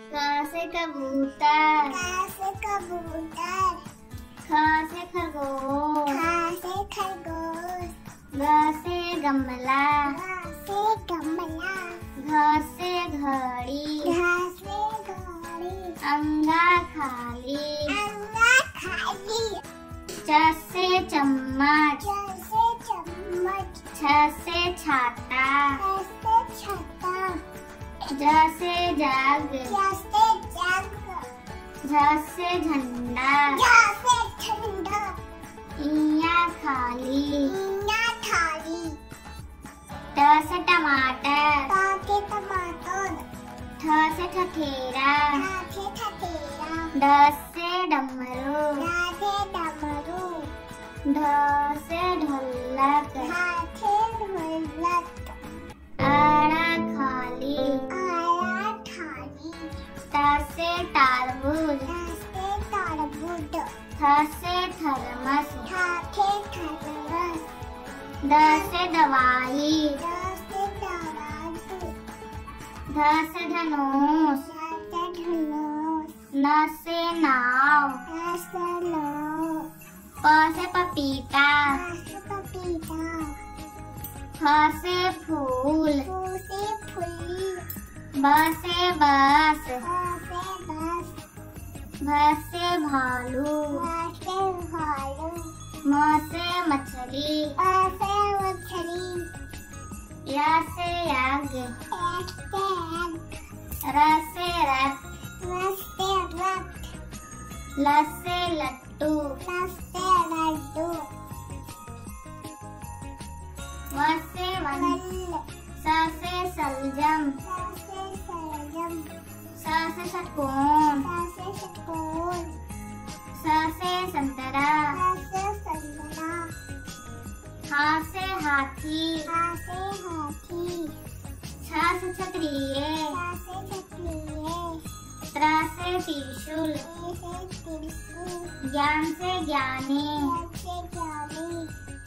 क से कबूतर, क से कबूतर, ख से खरगोश, ख से खरगोश, ग से गमला, ग से गमला, घ से घड़ी, घ से घड़ी, अंगा खाली, अंगा खाली, च से चम्मच, च से चम्मच, छ से छाता, छ से छाता, ज से जग, ज से जग, झ से झंडा, झ से झंडा, इया खाली, इया थाली, ट से टमाटर, ट से टमाटर, ठ से ठठेरा, ठ से ठठेरा, ड से डमरू, ढ से डमरू, ढ से ढोलक, ढ से ढोलक, आड़ा खाली, आया थाली, त से तरबूज, थ से तरबूज, थ से थर्मस, थ से थर्मस, द से दवाई, द से दराजू, ध से धनुष, ध से धनुष, न से नाव, प से नाव, प से पपीता, प से पपीता, फ से फूल, फ से फूल, ब से बस, भ से बस, भ से भालू, भ से भालू, म से मछली, अ से मछली, य से यज्ञ, एक से एक, र से रथ, र से रथ, ल से लट्टू, ल से लड्डू, व से वन, वल, स से सलजम, स से सलजम, स से षटकोण, स से षटकोण, स से संतरा, स से संतरा, ह से हाथी, ह से हाथी, छ से क्षत्रिय, स से क्षत्रिय, त्र से त्रिशूल, त्र से त्रिशूल, ज्ञान से ज्ञानी, ज्ञान से ज्ञानी,